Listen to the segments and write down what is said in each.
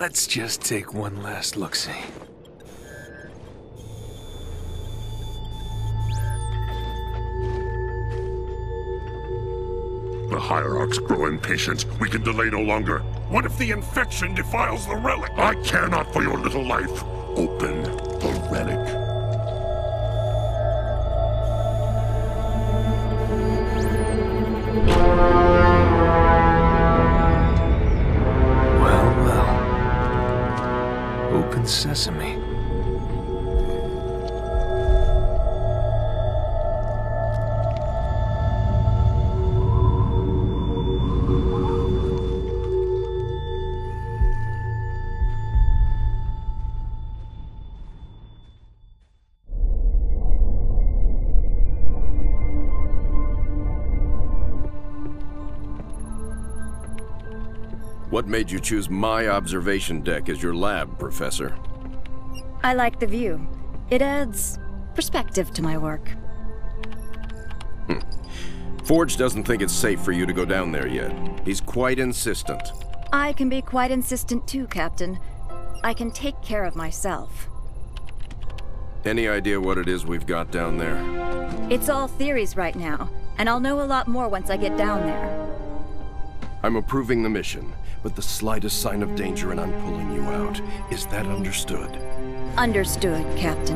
Let's just take one last look-see. The Hierarchs grow impatient. We can delay no longer. What if the infection defiles the relic? I care not for your little life. Open the relic. Open sesame. What made you choose my observation deck as your lab, Professor? I like the view. It adds perspective to my work. Forge doesn't think it's safe for you to go down there yet. He's quite insistent. I can be quite insistent too, Captain. I can take care of myself. Any idea what it is we've got down there? It's all theories right now, and I'll know a lot more once I get down there. I'm approving the mission, but the slightest sign of danger and I'm pulling you out. Is that understood? Understood, Captain.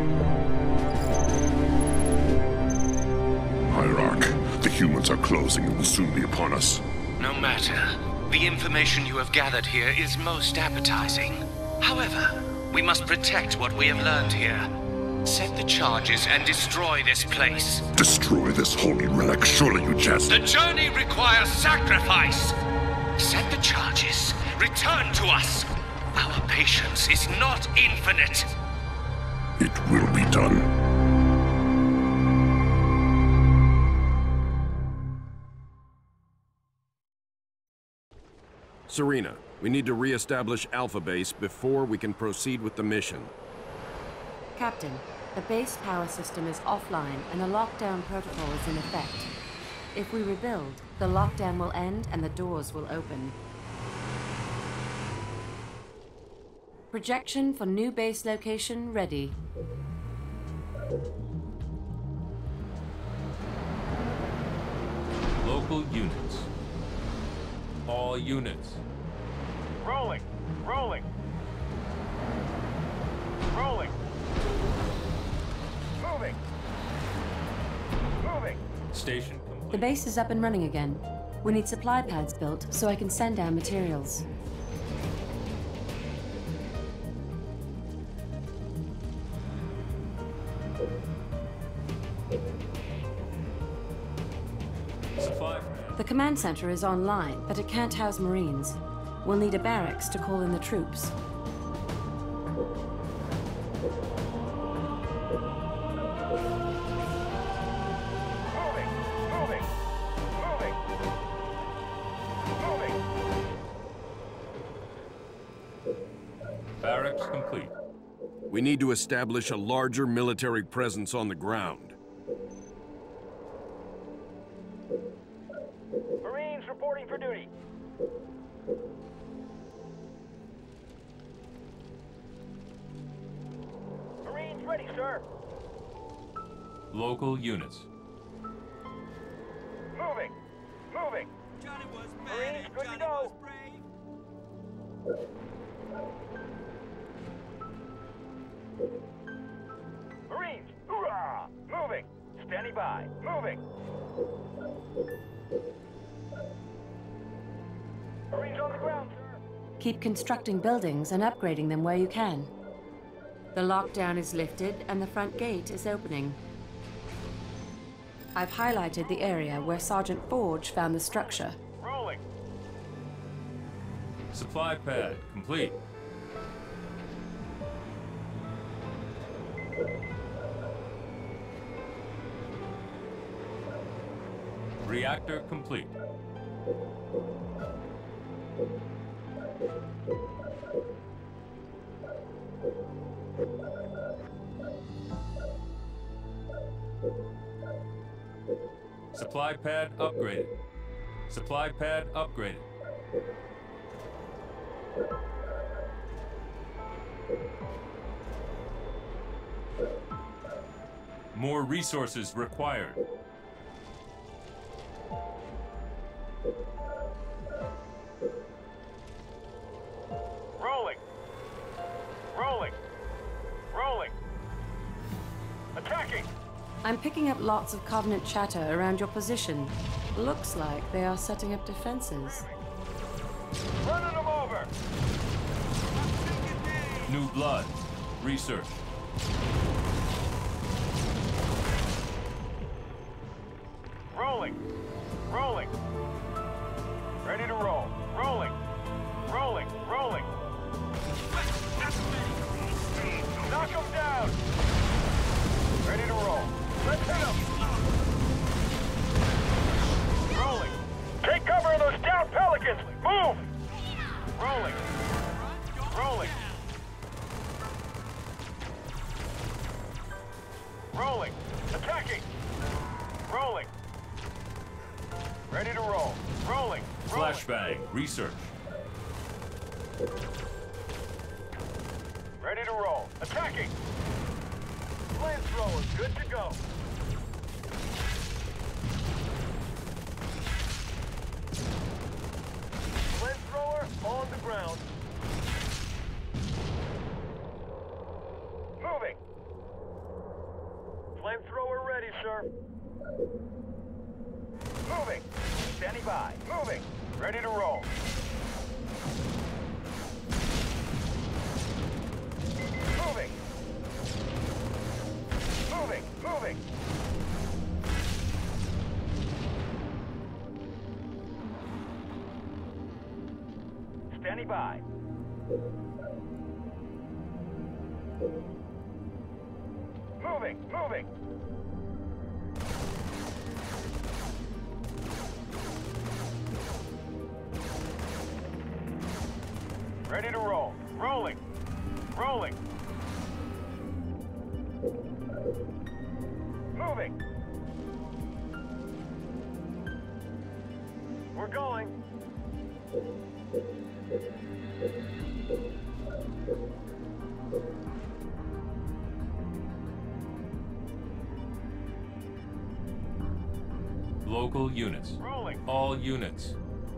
Hierarch, the humans are closing and will soon be upon us. No matter. The information you have gathered here is most appetizing. However, we must protect what we have learned here. Set the charges and destroy this place. Destroy this holy relic, surely you jest. The journey requires sacrifice. Set the charges. Return to us. Our patience is not infinite. It will be done. Serena, we need to re-establish Alpha Base before we can proceed with the mission. Captain, the base power system is offline and the lockdown protocol is in effect. If we rebuild, the lockdown will end and the doors will open. Projection for new base location ready. Local units. All units. Rolling! Rolling! Rolling! Moving! Moving! Station complete. The base is up and running again. We need supply pads built so I can send down materials. Supply. The command center is online, but it can't house Marines. We'll need a barracks to call in the troops. Moving! Moving! Moving! Moving! Barracks complete. We need to establish a larger military presence on the ground. Marines reporting for duty. Marines ready, sir. Local units. Moving! Moving! Johnny was Marines, bad, good to Johnny go. was brave. Marines! Hoorah! Moving! Standing by. Moving! Marines on the ground, sir. Keep constructing buildings and upgrading them where you can. The lockdown is lifted and the front gate is opening. I've highlighted the area where Sergeant Forge found the structure. Rolling! Supply pad complete. Reactor complete. Supply pad upgraded. Supply pad upgraded. More resources required. Rolling. Rolling. Rolling. Attacking. I'm picking up lots of Covenant chatter around your position. Looks like they are setting up defenses. Running them over. New blood. Research. Rolling. Rolling. Ready to roll. Rolling. Rolling. Rolling. Knock them down. Ready to roll. Let's hit them. Rolling. Take cover of those down pelicans. Move. Rolling. Rolling. Rolling. Attacking. Rolling. Ready to roll. Rolling. Rolling. Flashbang. Research. Ready to roll. Attacking. Flamethrower, good to go. Flamethrower on the ground. Moving. Flamethrower ready, sir. Moving. Standing by. Moving. Ready to roll. Moving. Moving. Moving. Standing by. Moving. Moving. Ready to roll. Rolling. Rolling. Moving. We're going. Local units. Rolling. All units.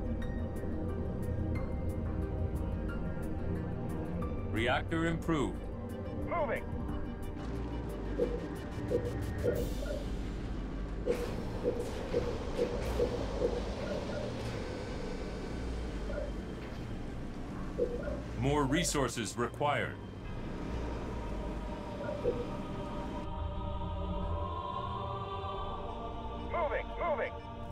Reactor improved. Moving. More resources required. Moving. Moving.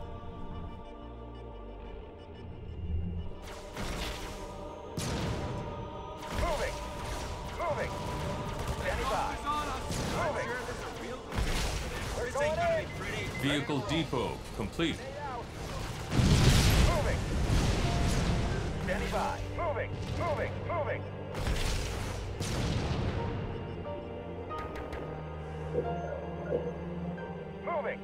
Moving. Moving. Standing by. Moving. We're going in. Vehicle depot complete. Moving. Standing by. Moving. Moving. Moving. Moving.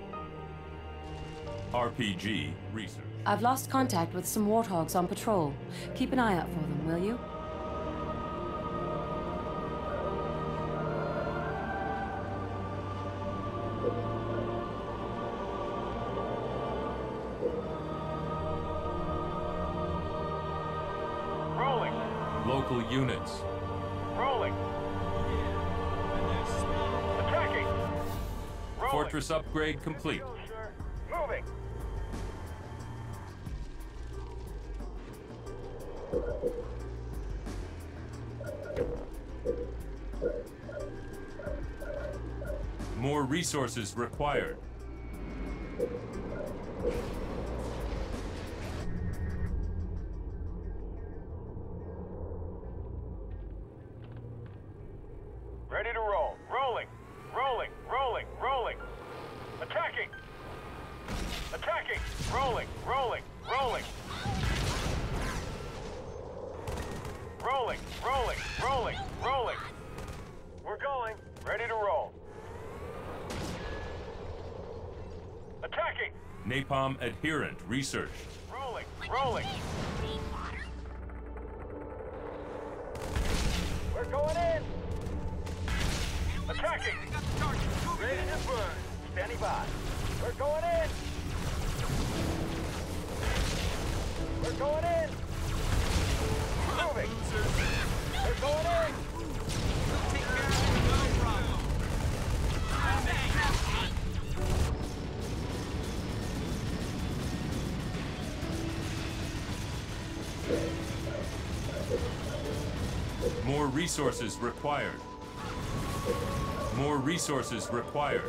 RPG research. I've lost contact with some warthogs on patrol. Keep an eye out for them, will you? Rolling. Local units. Rolling. Attacking. Rolling. Fortress upgrade complete. Go, sir. Moving. More resources required. Ready to roll. Rolling. Rolling. Rolling. Rolling. Attacking. Attacking. Rolling. Rolling. Rolling. Rolling. Rolling. Rolling. Rolling. We're going. Ready to roll. Attacking. Napalm adherent research. Rolling. Rolling. We're going Attacking! Ready to burn. Standing by. We're going in! We're going in! Moving! We're going in! Take care of it, no problem. More resources required. More resources required.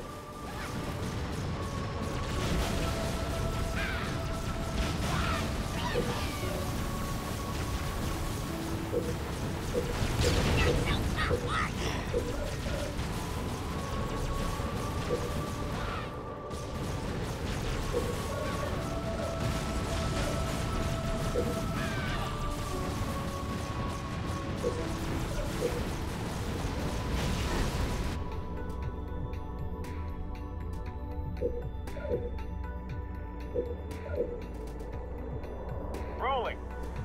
Rolling!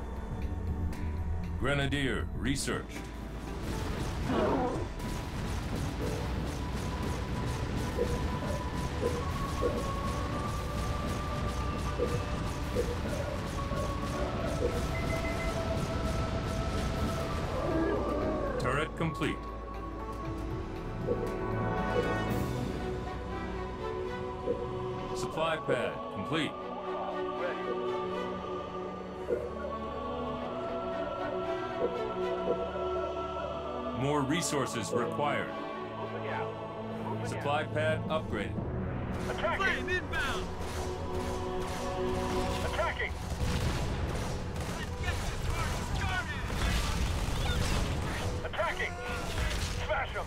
Grenadier, research. Turret complete. Supply pad complete. More resources required. Moving out. Moving Supply pad upgraded. out. Attacking! Flame inbound! Attacking! Get this party started! Attacking! Smash him!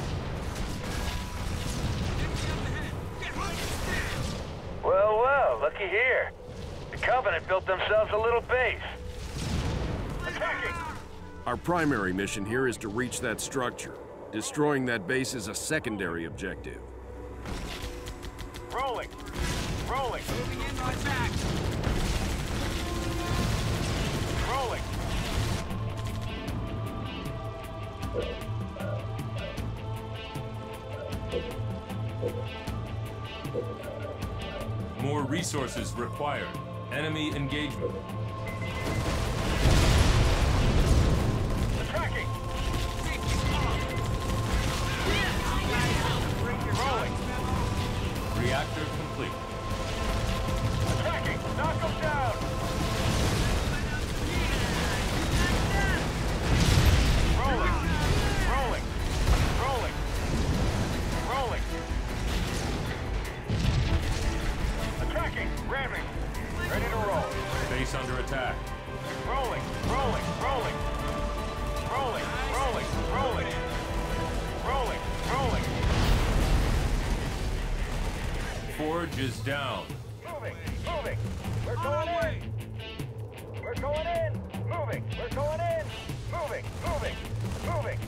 Enemy up ahead! Get ready to stand! Well, well, looky here. The Covenant built themselves a little base. Attacking! Our primary mission here is to reach that structure. Destroying that base is a secondary objective. Rolling! Rolling! Moving in to attack! Rolling! More resources required. Enemy engagement. Attacking! Take this off! Bring your Rolling! Reactor complete. Attacking! Knock them down! Rolling! Rolling! Rolling! Rolling! Attacking! Ramming! Ready to roll! Base under attack. Rolling! Rolling! Rolling! Rolling! Rolling! Rolling! Rolling! Rolling! Forge is down. Moving! Moving! We're going in! We're going in! Moving! We're going in! Moving! Moving! Moving!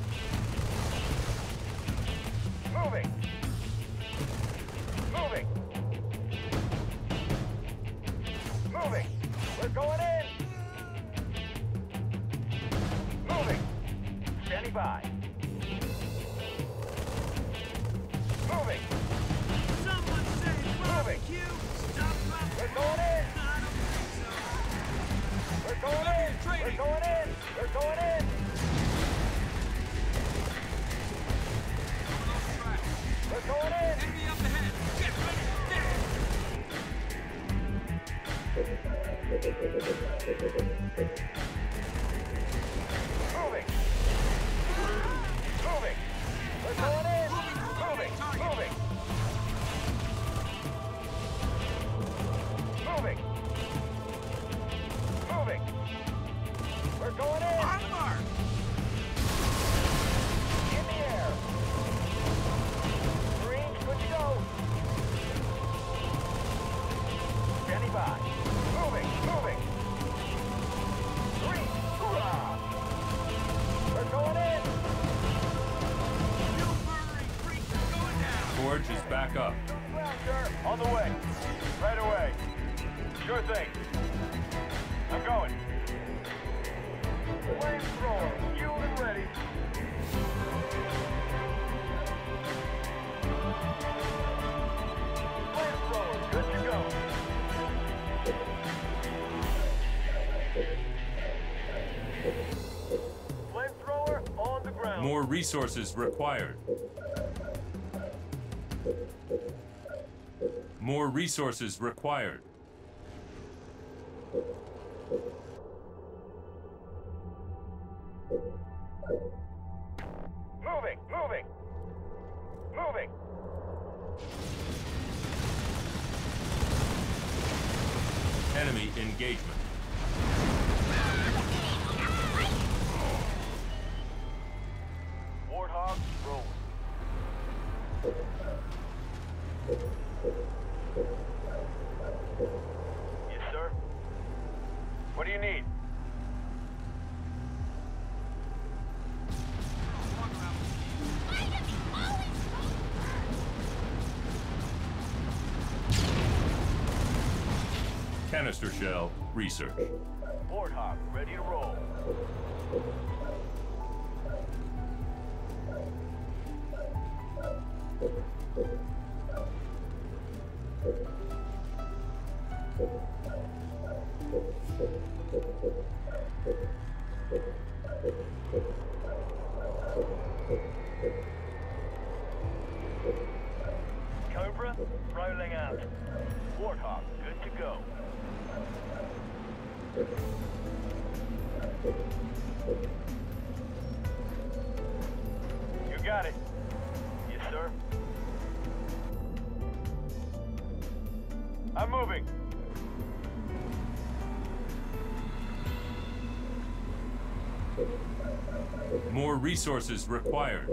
Moving! Moving! Moving! We're going in! Moving! Standing by! Moving! Someone say barbecue! Stop We're going in! We're going in! We're going in! We're going in! We're going in! Enemy up ahead! Get ready to stand! Moving! Moving! We're going in! Moving! Moving! Moving! Moving! We're going in! On the mark! In the air! Marines, good to go! Standing by! Moving! Moving! Three! Hoorah! We're going in! You murdering freaks are going down! Forge is back up. Ground, sir. On the way. Right away. Sure thing. I'm going. Flamethrower, fueled and ready. resources required. More resources required. Moving, moving, moving. Enemy engagement. Warthog rolling. Yes, sir. What do you need? Canister shell research. Warthog, ready to roll. Cobra, rolling out. Warthog, good to go. You got it. Yes, sir. I'm moving. More resources required.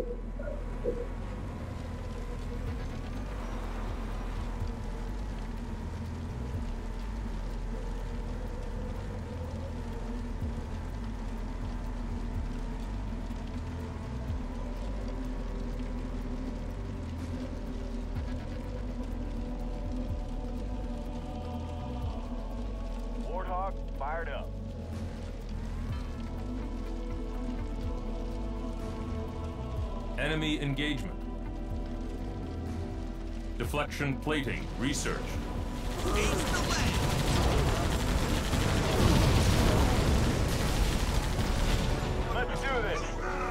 Warthog, fired up. Enemy engagement. Deflection plating research. Let's do this.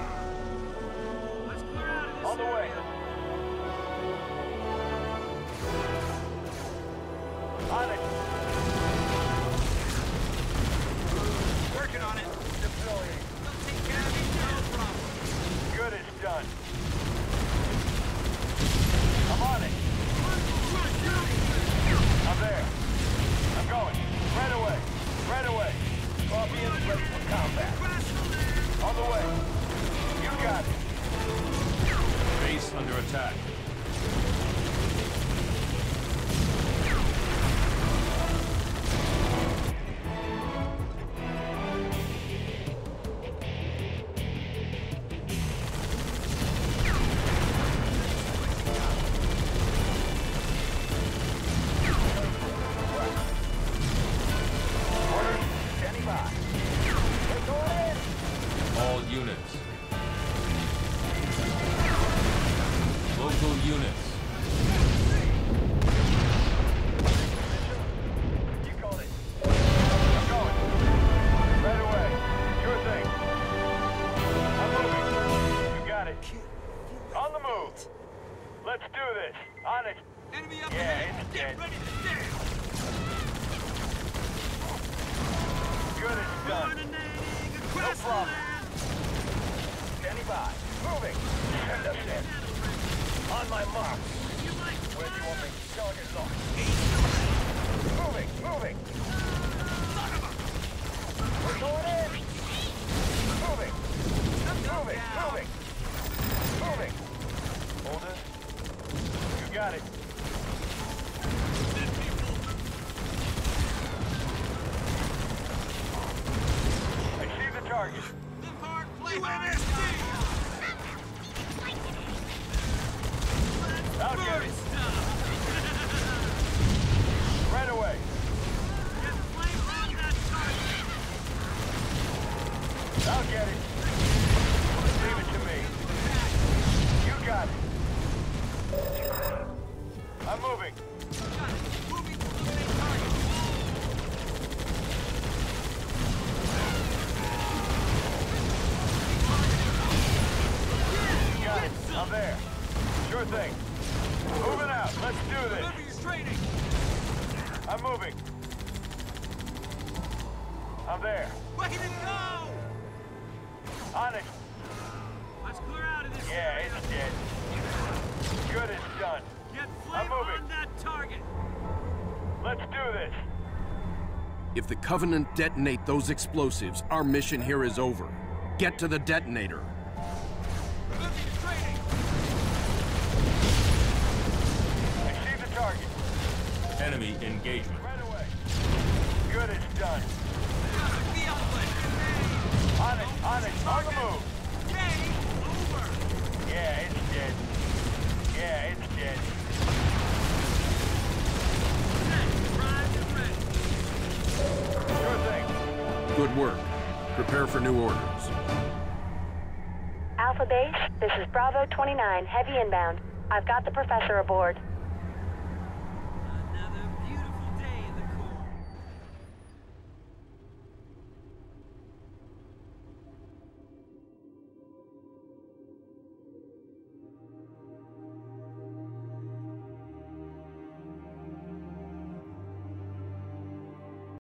On the way. On it. Working on it. Deploying. We'll take care of it, no problem. Good as done. I'm on it. I'm there. I'm going. Right away. Right away. Scorpion's ready for combat. On the way. You got it. Base under attack. Orders, standing by. We're going in. All units. Local units. You called it. I'm going. Right away. Sure thing. I'm moving. You got it. On the move. Let's do this. On it. Enemy up Yeah, ahead. it's Get dead. ready to dance. Good as done. Coordinating No across the problem. land. Standing by. Moving. Send us in. On my mark. You like Where do you want me? Target locked. East the way. Moving. Moving. Son of a... We're going in. Moving. Come Moving. down. Moving. Moving. Orders. You got it. I see the target. Live hard, play hard. I'll get it. Right away. Just play on that target. I'll get it. Leave it to me. You got it. I'm there. Sure thing. Moving out. Let's do this. Remember your training. I'm moving. I'm there. Way to go! On it. Let's clear out of this Yeah, area. it's dead. Good as done. Get I'm flame moving. on that target. Let's do this. If the Covenant detonate those explosives, our mission here is over. Get to the detonator. Remember your training. Achieve the target. Enemy engagement. Right away. Good as done. Be outlet. On it, on it, on the move. Game over. Yeah, it's dead. Yeah, it's dead. Set, primed and ready. Sure thing. Good work. Prepare for new orders. Alpha Base, this is Bravo 29, heavy inbound. I've got the professor aboard.